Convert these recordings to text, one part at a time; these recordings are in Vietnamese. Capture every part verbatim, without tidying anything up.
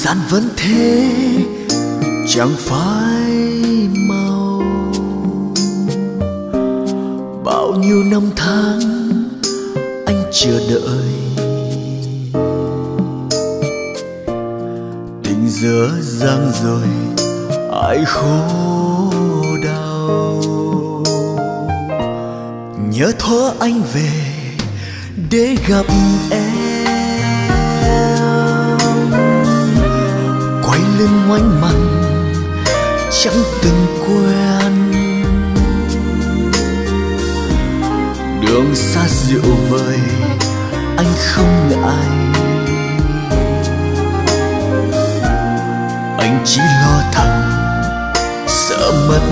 gian vẫn thế chẳng phai màu. Bao nhiêu năm tháng anh chờ đợi, tình dở dang rồi ai khổ đau. Nhớ thuở anh về để gặp em, quay lưng ngoảnh mặt chẳng từng quen. Đường xa dịu vời anh không ngại, anh chỉ lo thầm sợ mất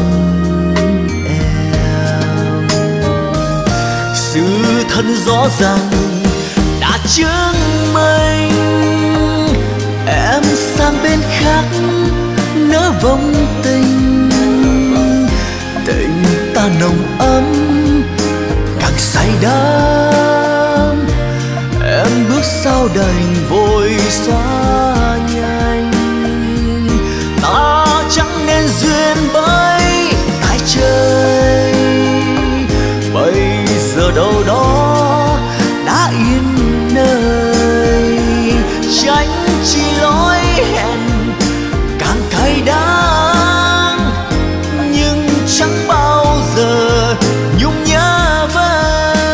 em. Sự thật rõ ràng đã chứng minh em sang bên khác nỡ vong tình. Tình ta nồng ấm càng say đắm, em bước sau đành vội xóa nhanh. Ta chẳng nên duyên bởi tại trời, bây giờ đâu đó đã yên nơi. Tránh chỉ lối hẹn càng cay đắng, nhưng chẳng bao giờ nhung nhớ vơi.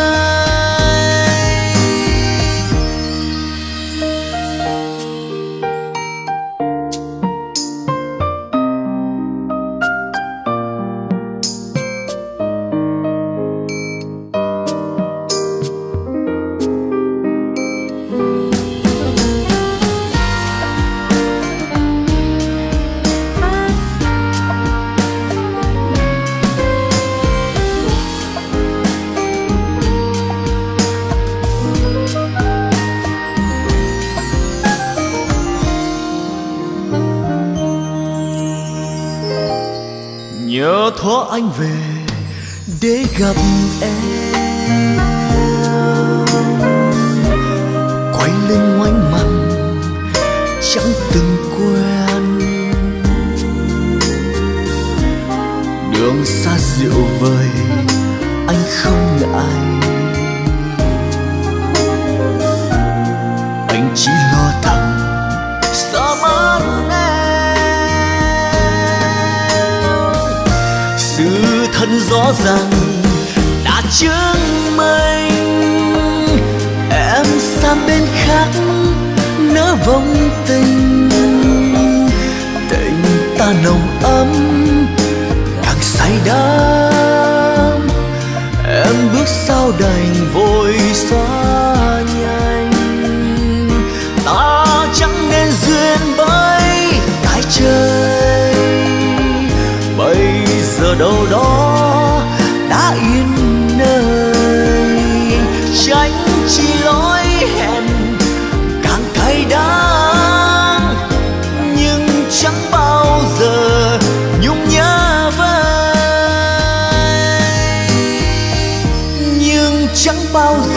Nhớ thuở anh về để gặp em, quay lưng ngoảnh mặt chẳng từng quen. Đường xa dịu vời anh không ngại, anh chỉ lo thầm sợ mất em. Sự thật rõ ràng đã chứng minh em sang bên khác nỡ vong tình. Tình ta nồng ấm càng say đắm, em bước sau đành vội xóa nhanh. Ta chẳng nên duyên bởi tại trời, bây giờ đâu đó đã yên nơi. Tránh chỉ lối hẹn càng cay đắng, nhưng chẳng bao giờ nhung nhớ vơi. Nhưng chẳng bao giờ